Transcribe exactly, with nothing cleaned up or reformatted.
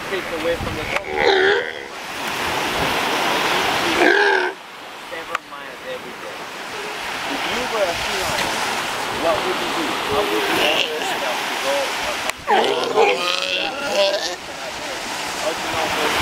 feet away from the top. Seven miles every day. If you were a sea lion, what would you do? How would you order yourself to go? How do you know where